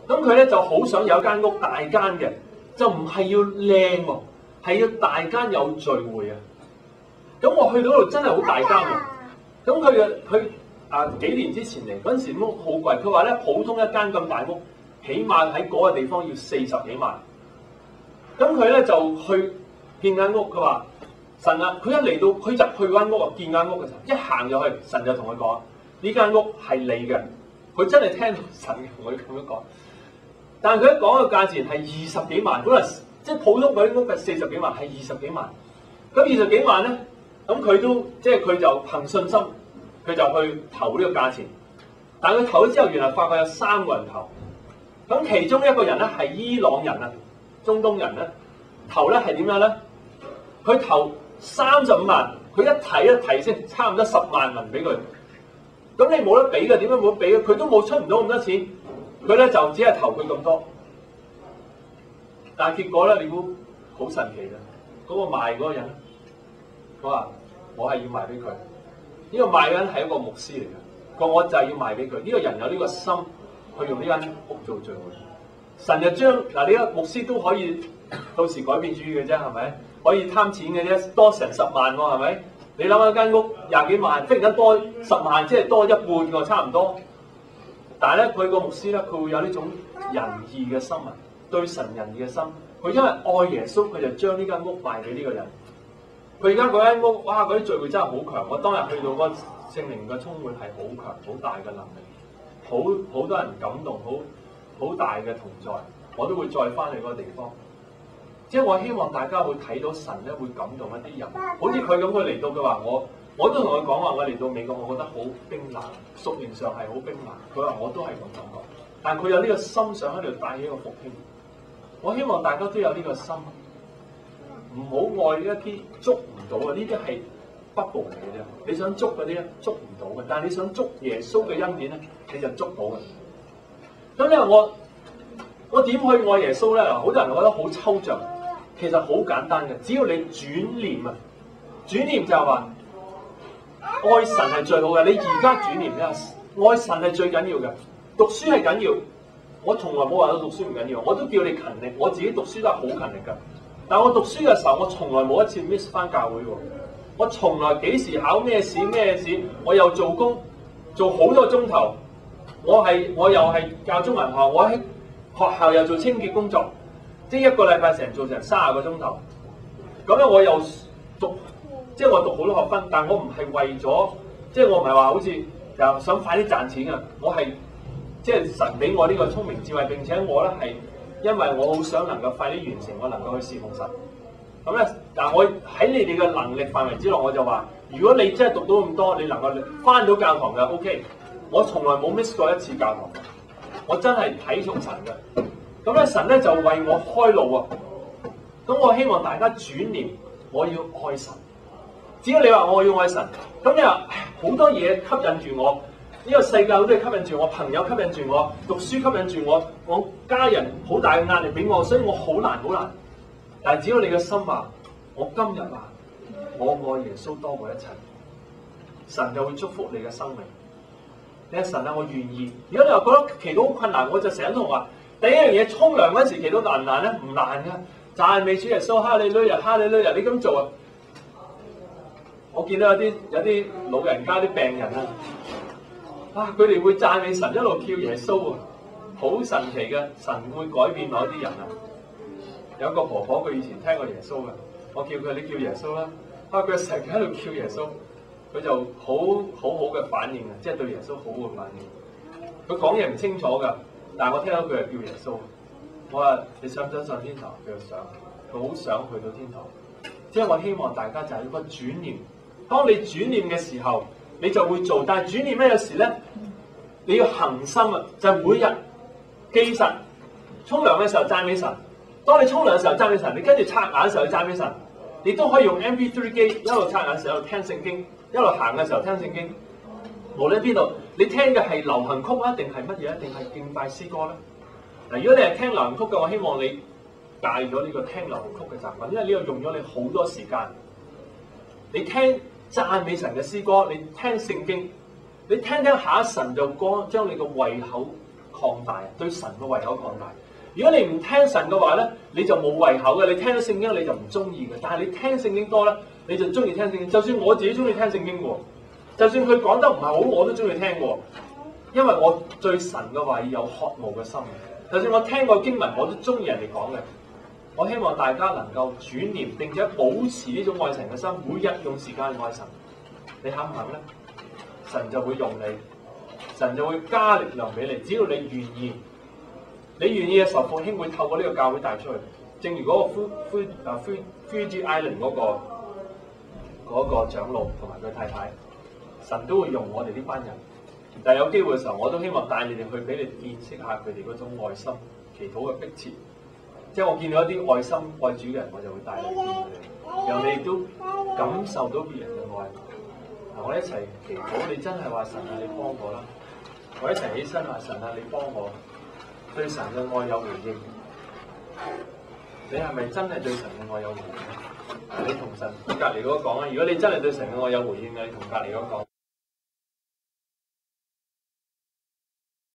咁佢咧就好想有一間屋大間嘅，就唔係要靚喎，係要大間有聚會啊！咁我去到嗰度真係好大間喎。咁佢幾年之前嚟嗰陣時屋好貴，佢話咧普通一間咁大屋，起碼喺嗰個地方要40幾萬。咁佢咧就去見間屋，佢話神啊，佢一嚟到佢入去間屋啊，見間屋嘅時候，一行入去，神就同佢講：呢間屋係你嘅。佢真係聽到神同佢咁樣講。但係佢一講嘅價錢係20幾萬，本來即係普通嗰啲屋係40幾萬，係20幾萬。咁20幾萬咧，咁佢都即係佢就憑信心，佢就去投呢個價錢。但係佢投咗之後，原來發覺有3個人投。咁其中一個人咧係伊朗人啊，中東人咧，投咧係點樣咧？佢投35萬，佢一提先，差唔多10萬銀俾佢。咁你冇得俾嘅，點解冇得俾嘅？佢都冇出唔到咁多錢。佢咧就只係投佢咁多，但係結果咧，你估好神奇嘅，嗰個賣嗰個人，佢話我係要賣俾佢。呢個賣嘅人係一個牧師嚟嘅，我就係要賣俾佢。呢個人有呢個心去用呢間屋做聚會。神就將呢個牧師都可以到時改變主意嘅啫，係咪？可以貪錢嘅啫，多成10萬喎，係咪？你諗下間屋20幾萬，忽然間多10萬，即係多一半喎，差唔多。但係咧，佢個牧師咧，佢會有呢種仁義嘅心啊，對神仁義嘅心。佢因為愛耶穌，佢就將呢間屋賣俾呢個人。佢而家嗰間屋，哇！嗰啲聚會真係好強。我當日去到嗰個聖靈嘅充滿係好強、好大嘅能力，好多人感動，好大嘅同在。我都會再翻去嗰個地方。即係我希望大家會睇到神咧，會感動一啲人。好似佢咁，佢嚟到佢話我都同佢講話，我嚟到美國，我覺得好冰冷，屬靈上係好冰冷。佢話我都係咁感覺，但係佢有呢個心想喺度帶起一個復興。我希望大家都有呢個心，唔好愛一啲捉唔到嘅，呢啲係bubble嚟嘅啫。你想捉嗰啲咧，捉唔到嘅，但係你想捉耶穌嘅恩典咧，你就捉到嘅。咁你話我點去愛耶穌咧？好多人覺得好抽象，其實好簡單嘅，只要你轉念啊，轉念就係話。愛神係最好嘅，你而家轉念咧，愛神係最緊要嘅。讀書係緊要，我從來冇話到讀書唔緊要，我都叫你勤力。我自己讀書都係好勤力㗎。但係我讀書嘅時候，我從來冇一次 miss 翻教會喎。我從來幾時考咩試，我又做工做好多鐘頭。我又係教中文學，我喺學校又做清潔工作，即係1個禮拜做成30個鐘頭。咁咧我又讀。即係我讀好多學分，但我唔係為咗，即係我唔係話好似又想快啲賺錢啊！我係即係神俾我呢個聰明智慧，並且我咧係因為我好想能夠快啲完成，我能夠去侍奉神。咁咧，但係我喺你哋嘅能力範圍之內，我就話：如果你真係讀到咁多，你能夠翻到教堂嘅 OK。我從來冇 miss 過一次教堂，我真係睇重神嘅。咁咧，神咧就為我開路啊！咁我希望大家轉念，我要愛神。只要你話我要愛神，咁你話好多嘢吸引住我，呢個世界好多嘢吸引住我，朋友吸引住我，讀書吸引住我，我家人好大嘅壓力俾我，所以我好難。但係只要你嘅心話，我今日話我愛耶穌多過一切，神就會祝福你嘅生命。你話神啊，我願意。如果你話覺得祈禱好困難，我就成日同話第一樣嘢，沖涼嗰時祈禱難唔難咧？唔難㗎，讚美主耶穌，哈利路亞，哈利路亞，你咁做啊！我見到有啲老人家啲病人啊，佢哋會讚美神，一路叫耶穌啊，好神奇嘅，神會改變某啲人啊。有一個婆婆，佢以前聽過耶穌嘅，我叫佢，你叫耶穌啦，佢成日喺度叫耶穌，佢就好嘅反應啊，即係對耶穌好嘅反應。佢講嘢唔清楚㗎，但係我聽到佢係叫耶穌。我話你想唔想上天堂？佢就想，佢好想去到天堂。即係我希望大家就係一個轉念。當你轉念嘅時候，你就會做。但係轉念咩時咧？你要恒心啊！就係每日記神，沖涼嘅時候讚美神。當你沖涼嘅時候讚美神，你跟住刷牙嘅時候去讚美神。你都可以用 MP3 機一路刷牙嘅時候聽聖經，一路行嘅時候聽聖經。無論邊度，你聽嘅係流行曲啊，定係乜嘢啊？定係敬拜詩歌咧？嗱，如果你係聽流行曲嘅，我希望你戒咗呢個聽流行曲嘅習慣，因為呢個用咗你好多時間。你聽讚美神嘅詩歌，你聽聖經，你聽下神就將你個胃口擴大，對神嘅胃口擴大。如果你唔聽神嘅話咧，你就冇胃口嘅。你聽咗聖經你就唔中意嘅，但係你聽聖經多咧，你就中意聽聖經。就算我自己中意聽聖經喎，就算佢講得唔係好，我都中意聽喎，因為我對神嘅話有渴慕嘅心。就算我聽過經文，我都中意人哋講嘅。我希望大家能夠轉念，並且保持呢種愛神嘅心，每日用時間愛神。你肯唔肯咧？神就會用你，神就會加力量俾你。只要你願意，你願意嘅時候，復興會透過呢個教會帶出去。正如嗰個 Fuji Island 嗰個長老同埋佢太太，神都會用我哋呢班人。但係有機會嘅時候，我都希望帶你哋去俾你見識下佢哋嗰種愛心、祈禱嘅迫切。即係我見到一啲愛心愛主嘅人，我就會帶你見佢哋，讓你都感受到別人嘅愛。嗱，我一齊祈禱，你真係話神啊，你幫我啦！我一齊起身話神啊，你幫我對神嘅愛有回應。你係咪真係對神嘅愛有回應？你同神隔離嗰個講啊！如果你真係對神嘅愛有回應嘅，你同隔離嗰個講。